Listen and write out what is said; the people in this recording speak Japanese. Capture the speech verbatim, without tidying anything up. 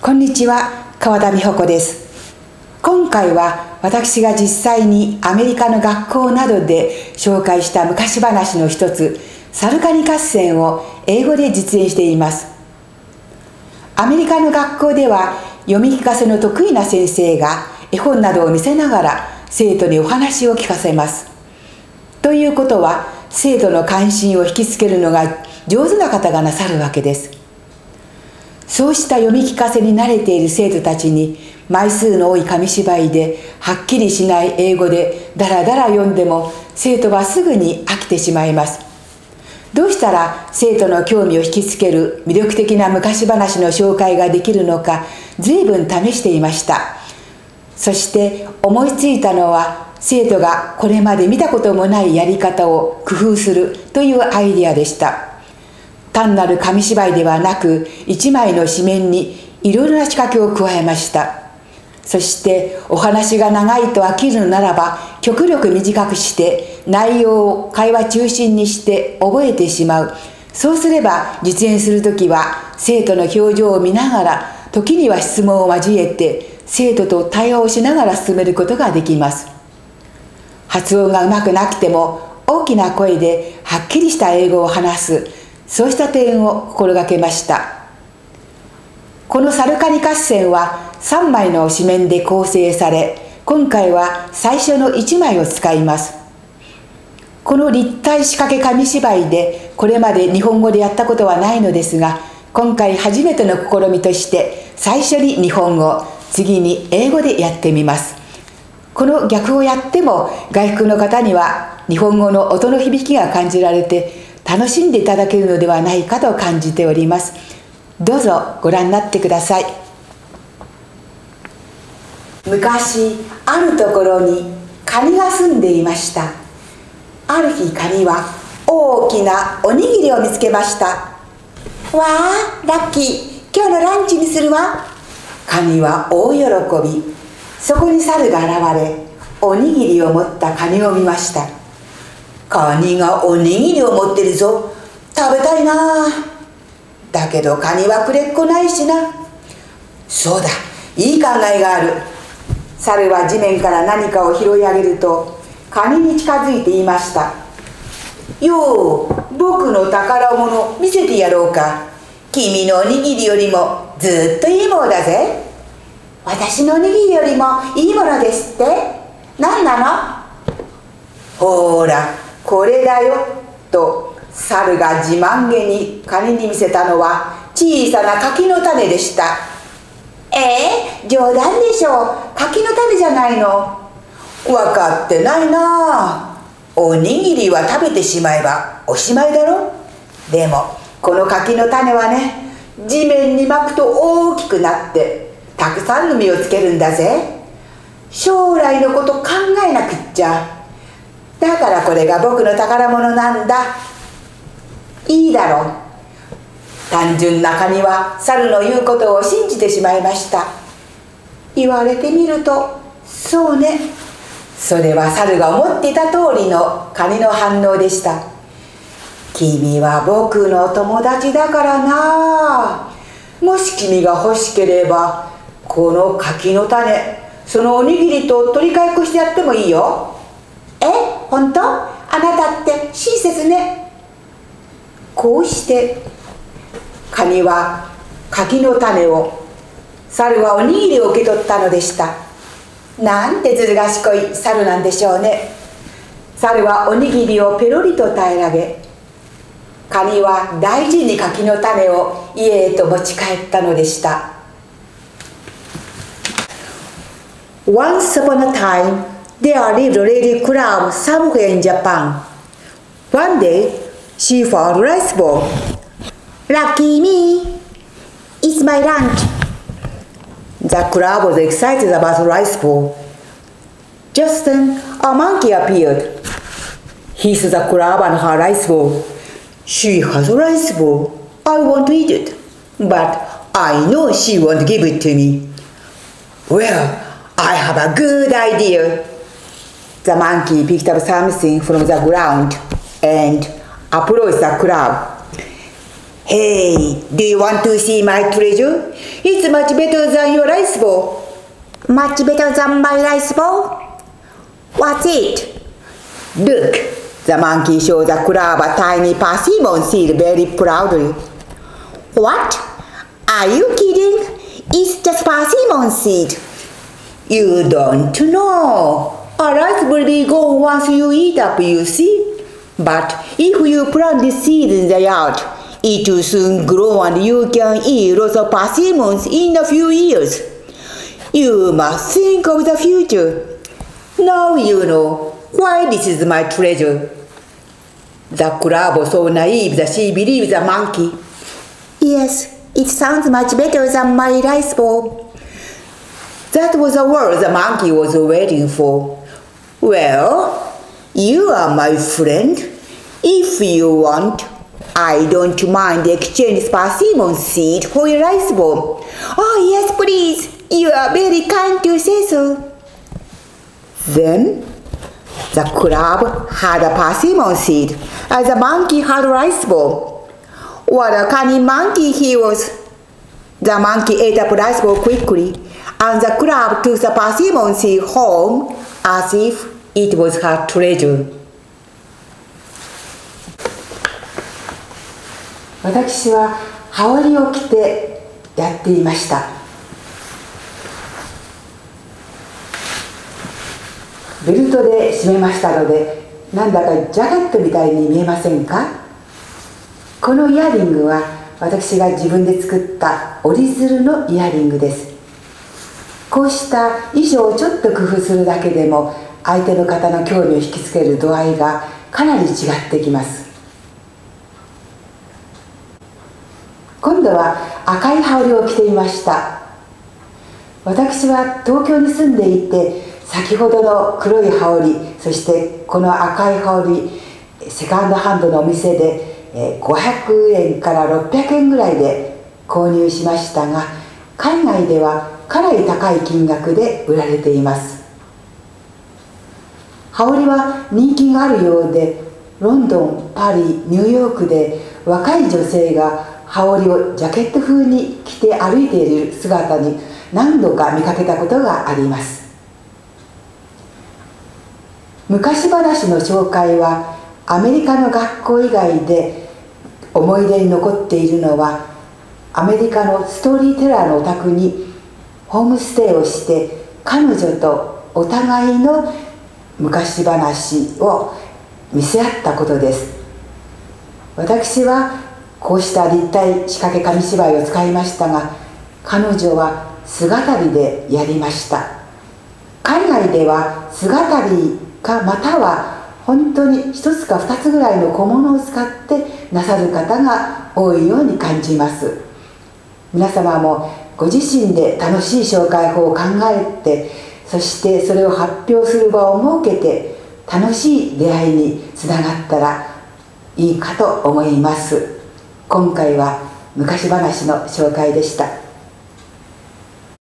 こんにちは、川田美穂子です。今回は私が実際にアメリカの学校などで紹介した昔話の一つ、サルカニ合戦を英語で実演しています。アメリカの学校では読み聞かせの得意な先生が絵本などを見せながら生徒にお話を聞かせます。ということは、生徒の関心を引きつけるのが上手な方がなさるわけです。そうした読み聞かせに慣れている生徒たちに、枚数の多い紙芝居ではっきりしない英語でだらだら読んでも生徒はすぐに飽きてしまいます。どうしたら生徒の興味を引きつける魅力的な昔話の紹介ができるのか、随分試していました。そして思いついたのは、生徒がこれまで見たこともないやり方を工夫するというアイデアでした。単なる紙芝居ではなく、一枚の紙面にいろいろな仕掛けを加えました。そしてお話が長いと飽きるのならば、極力短くして内容を会話中心にして覚えてしまう。そうすれば実演するときは生徒の表情を見ながら、時には質問を交えて生徒と対話をしながら進めることができます。発音がうまくなくても大きな声ではっきりした英語を話す、そうした点を心がけました。このサルカニ合戦はさんまいの紙面で構成され、今回は最初のいちまいを使います。この立体仕掛け紙芝居でこれまで日本語でやったことはないのですが、今回初めての試みとして最初に日本語、次に英語でやってみます。この逆をやっても外国の方には日本語の音の響きが感じられて楽しんでいただけるのではないかと感じております。どうぞご覧になってください。昔あるところにカニが住んでいました。ある日、カニは大きなおにぎりを見つけました。わあ、ラッキー、今日のランチにするわ。カニは大喜び。そこに猿が現れ、おにぎりを持ったカニを見ました。カニがおにぎりを持ってるぞ。食べたいな。だけどカニはくれっこないしな。そうだ、いい考えがある。猿は地面から何かを拾い上げると、カニに近づいて言いました。よう、僕の宝物見せてやろうか。君のおにぎりよりもずっといいものだぜ。私のおにぎりよりもいいものですって？何なの？ほら、これだよ。と猿が自慢げにカニに見せたのは小さな柿の種でした。えー、冗談でしょう。柿の種じゃないの。分かってないな。おにぎりは食べてしまえばおしまいだろ。でもこの柿の種はね、地面にまくと大きくなってたくさんの実をつけるんだぜ。将来のこと考えなくっちゃ。だからこれが僕の宝物なんだ。いいだろう。単純なカニは猿の言うことを信じてしまいました。言われてみるとそうね。それは猿が思っていた通りのカニの反応でした。君は僕の友達だからな。もし君が欲しければこの柿の種、そのおにぎりと取り替えっこしてやってもいいよ。え、本当？あなたって親切ね。こうしてカニは柿の種を、猿はおにぎりを受け取ったのでした。なんてずる賢い猿なんでしょうね。猿はおにぎりをペロリと平らげ、カニは大事に柿の種を家へと持ち帰ったのでした。Once upon a time, there lived a lady crab somewhere in Japan. One day, she found a rice ball. Lucky me! It's my lunch. The crab was excited about the rice ball. Just then, a monkey appeared. He saw the crab and her rice ball. She has a rice ball. I want to eat it, but I know she won't give it to me. Well, I have a good idea. The monkey picked up something from the ground and approached the crab. Hey, do you want to see my treasure? It's much better than your rice bowl. Much better than my rice bowl? What's it? Look, the monkey showed the crab a tiny persimmon seed very proudly. What? Are you kidding? It's just persimmon seed. You don't know. A rice will be gone once you eat up, you see. But if you plant the seed in the yard, it will soon grow and you can eat lots of persimmons in a few years. You must think of the future. Now you know why this is my treasure. The crab was so naive that she believed the monkey. Yes, it sounds much better than my rice bowl. That was the word the monkey was waiting for. Well, you are my friend. If you want, I don't mind exchange persimmon seed for a rice bowl. Oh yes, please. You are very kind to say so. Then the crab had a persimmon seed, and the monkey had a rice bowl. What a cunning monkey he was! The monkey ate up rice bowl quickly, and the crab took the persimmon seed home as if it was her treasure. 私は羽織を着てやっていました。ベルトで締めましたので、なんだかジャケットみたいに見えませんか？このイヤリングは私が自分で作った折り鶴のイヤリングです。こうした衣装をちょっと工夫するだけでも相手の方の興味を引きつける度合いがかなり違ってきます。今度は赤い羽織を着てみました。私は東京に住んでいて、先ほどの黒い羽織、そしてこの赤い羽織、セカンドハンドのお店でごひゃくえんからろっぴゃくえんぐらいで購入しましたが、海外ではかなり高い金額で売られています。羽織は人気があるようで、ロンドン、パリ、ニューヨークで若い女性が羽織をジャケット風に着て歩いている姿に何度か見かけたことがあります。昔話の紹介はアメリカの学校以外で思い出に残っているのは、アメリカのストーリーテラーのお宅にホームステイをして彼女とお互いの昔話を見せ合ったことです。私はこうした立体仕掛け紙芝居を使いましたが、彼女は姿りでやりました。海外では姿りかまたは本当に一つか二つぐらいの小物を使ってなさる方が多いように感じます。皆様もご自身で楽しい紹介法を考えて、そしてそれを発表する場を設けて楽しい出会いにつながったらいいかと思います。今回は昔話の紹介でした。